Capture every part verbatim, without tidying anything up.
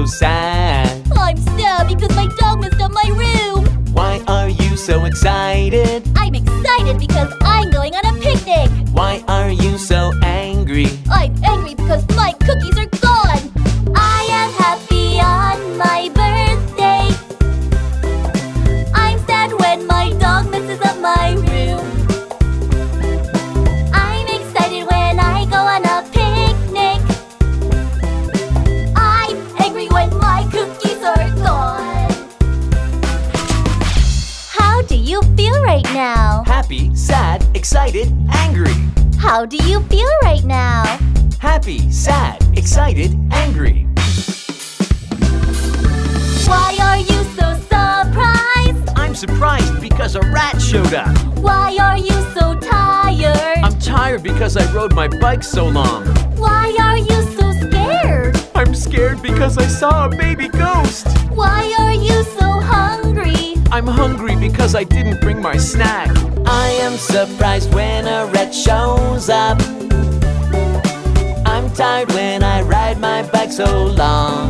sad? I'm sad because my dog messed up my room. Why are you so excited? I'm excited because I'm going on a picnic. Why are you so angry? I'm angry because my cookies are gone. I am happy on my birthday. I'm sad when my dog messes up my room. I'm excited when I go on a picnic. I'm angry when my cookies are gone. How do you feel right now? Happy, sad, excited, angry. How do you feel right now? Happy, sad, excited, angry. Why are you so surprised? I'm surprised because a rat showed up. Why are you so tired? I'm tired because I rode my bike so long. Why are you so scared? I'm scared because I saw a baby ghost. Why are you so hungry? I'm hungry because I didn't bring my snack. I am surprised when a rat shows up. I'm tired when I ride my bike so long.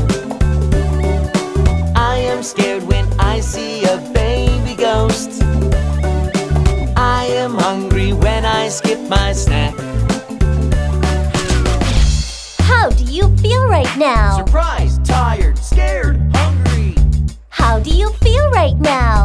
I am scared when I see a baby ghost. I am hungry when I skip my snack. How do you feel right now? Surprised, tired, scared, hungry. How do you feel right now?